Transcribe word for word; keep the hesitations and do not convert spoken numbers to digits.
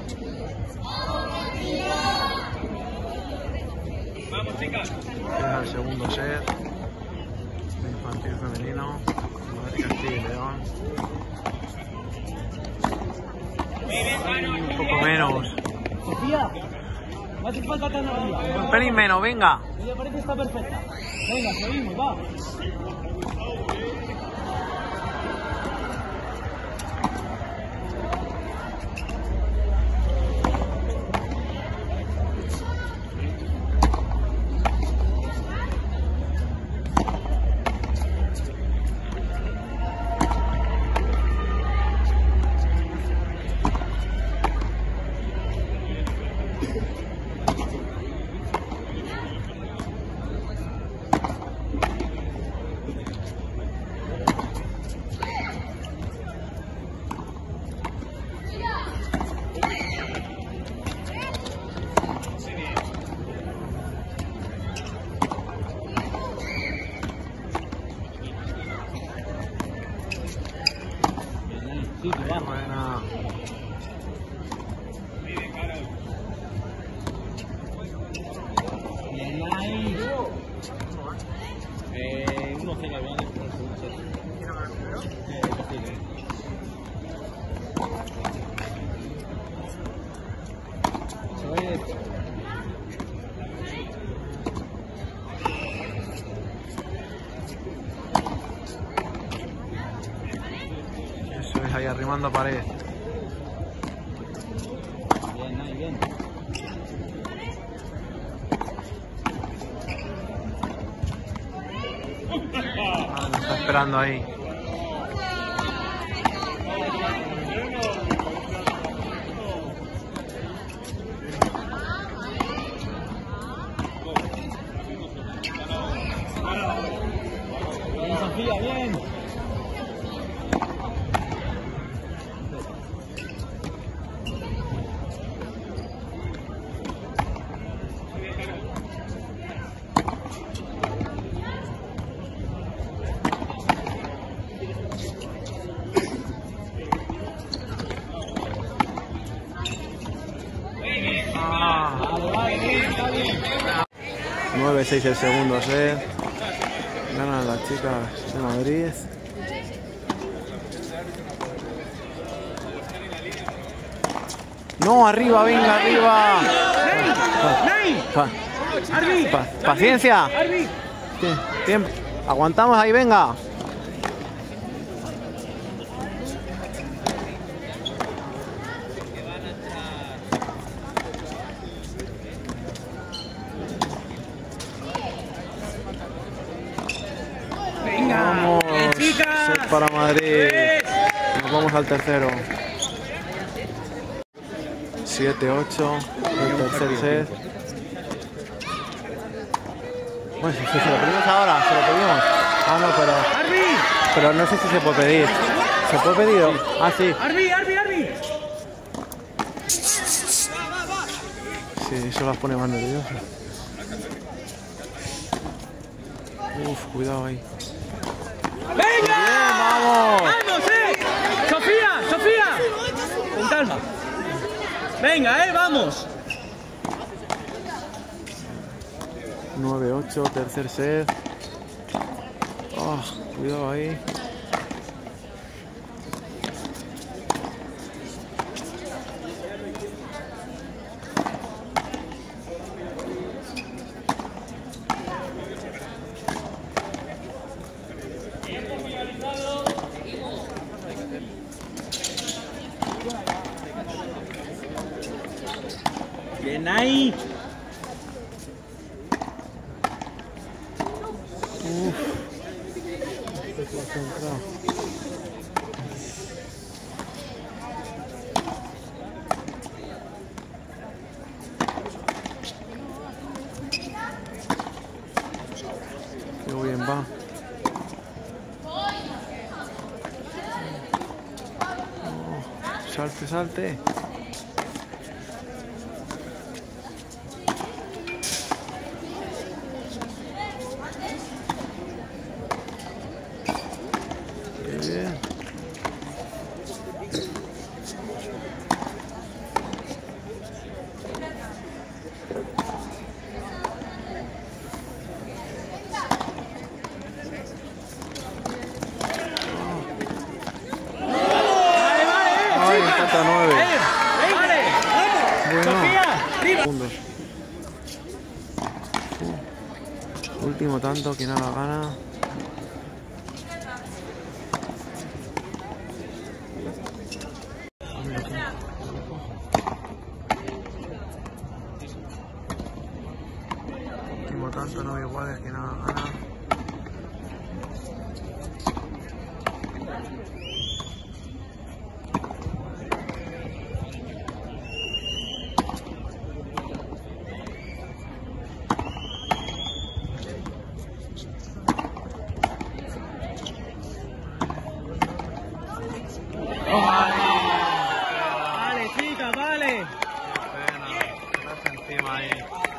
Vamos, chicas. Queda el segundo set. De infantil femenino. Madrid, Castilla y León. Un poco menos. Sofía, no hace falta tan arriba. Un pelín menos, venga. Ella parece que está perfecta. Venga, seguimos, va. Sí, que va. Buena. Bien ahí. Eh, uno cero, voy a decir por el segundo set. Eh, Castilla. Eso es. Eso es, ahí arrimando a pared. Bien, ahí, bien. Ah, lo está esperando ahí. Bien, Sofía, bien. Ah. Vale, vale, bien, está bien. nueve seis el segundo set. Ganan las chicas de Madrid. No, arriba, venga, arriba. Pa- pa- pa- paciencia. Tie- Tiempo. Aguantamos ahí, venga. Vamos, set para Madrid. Nos vamos al tercero. siete ocho, el tercer set. Bueno, si, si se lo pedimos ahora, se lo pedimos. Ah, no, pero... Pero no sé si se puede pedir. ¿Se puede pedir? Ah, sí. Arbi, Arbi, Arbi. Sí, eso las pone más nerviosas. Uf, cuidado ahí. ¡Venga! Bien, vamos. ¡Vamos, eh! ¡Sofía! ¡Sofía! Con calma. Venga, eh, vamos. nueve ocho, tercer set. Oh, cuidado ahí. Bien ahí. Qué bien va. Oh, salte, salte. Qué bien. Vale. Bueno. Sofía. Arriba. Segundos. Uh, Último tanto, quien haga gana. Último tanto, no iguales, quien haga gana. Vale, chica, vale. Qué pena, quedarse encima ahí.